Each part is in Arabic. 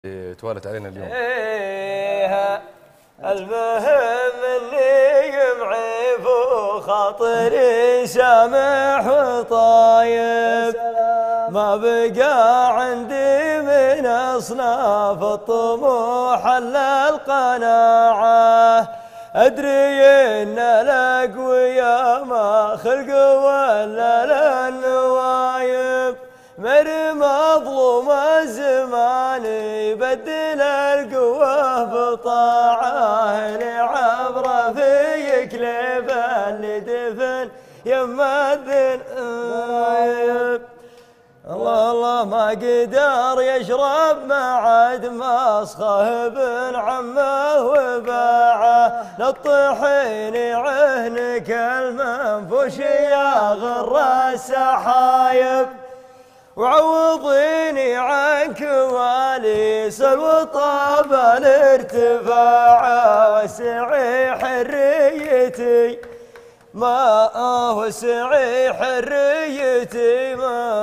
توالت علينا اليوم. إيه المهم اللي يمعي خاطري سامح وطايب، ما بقى عندي من أصناف الطموح إلا القناعة. أدري إن الأقوياء ما خلقوا ولا للنوايب، مر مظلوم الزمان يبدل القوة بطاعة، لعبره في يكلف اللي دفن يما الذنب. الله الله ما قدر يشرب ما عاد مسخه ابن عمه وباعه، للطحين عهنك المنفوش يا غر السحايب، وعوضيني عن كواليس الوطاب الارتفاع، وسعي حريتي ما وسعي حريتي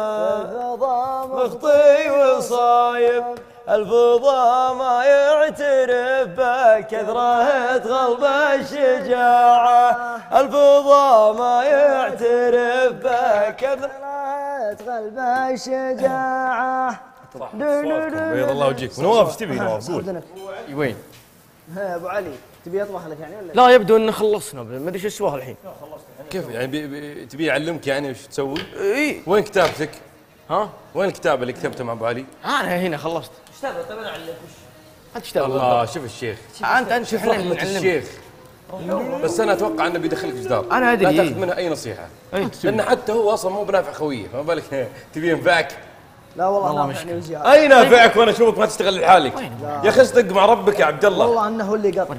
ما مخطي وصايب. الفضا ما يعترف بكثرة غلب الشجاعة، الفضا ما يعترف بكثرة غلب الشجاعة. بيض الله وجهك. نواف ايش تبي؟ نواف قول. وين؟ ها ابو علي تبي يطبخ لك يعني ولا؟ لا يبدو ان خلصنا، ما ادري ايش السواه الحين. كيف يعني تبي يعلمك يعني وش تسوي؟ اي. وين كتابتك؟ ها؟ وين الكتاب اللي كتبته مع ابو علي؟ انا هنا خلصت. ايش تبغى؟ طيب انا اعلمك وش؟ انت ايش تبغى؟ الله شوف الشيخ. انت شوف احنا فخمة الشيخ. بس انا اتوقع انه بيدخلك جدار. انا ادري. لا تاخذ منه اي نصيحه. لان حتى هو اصلا مو بنافع خويه، فما بالك تبي ينفعك؟ لا والله مشكلة. وزيادة. اي نافعك وانا اشوفك ما تشتغل لحالك. يا اخي اصدق مع ربك يا عبد الله. والله انه هو اللي قطع.